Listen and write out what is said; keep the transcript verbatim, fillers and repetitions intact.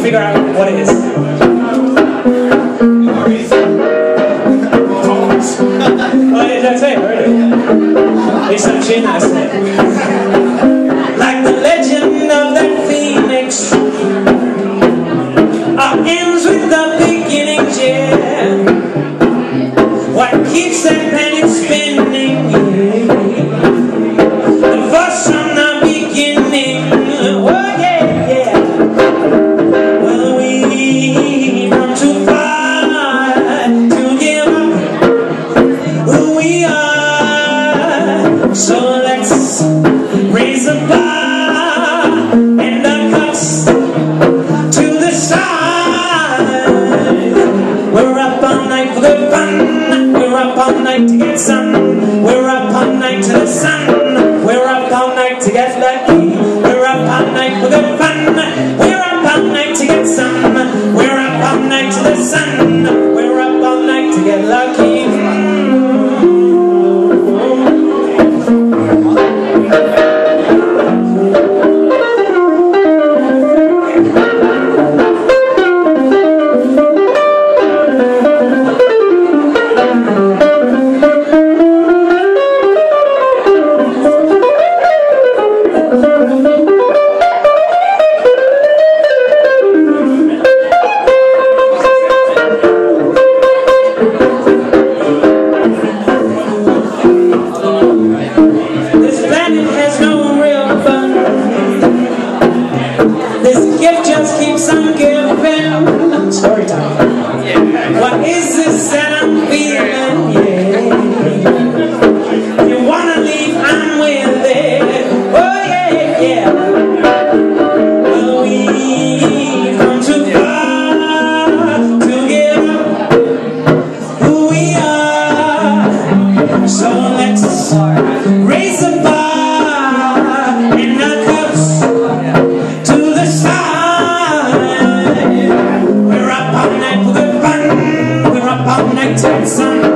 figure out what it is. Oh, did I say it already? It's some tune I said. Like the legend of that phoenix, our ends with the beginning, yeah. What keeps that planet spinning, yeah. The first from the beginning, oh yeah, yeah. Well, we've come too far to give up who we are, so let's raise the bar and the cups to the side. We're up all night for good fun. We're up all night to get sun. We're up all night to the sun. We're up all night to get lucky. We're up all night for good fun. We're up all night to get sun. We're up all night to the sun. We're up all night to get lucky. Story time. What is this that I'm feeling? Yeah. You wanna leave, I'm with it. Oh yeah, yeah. Well, we've come too far to give up who we are. So let's raise the bar and the cups to the sky. All night to get sun.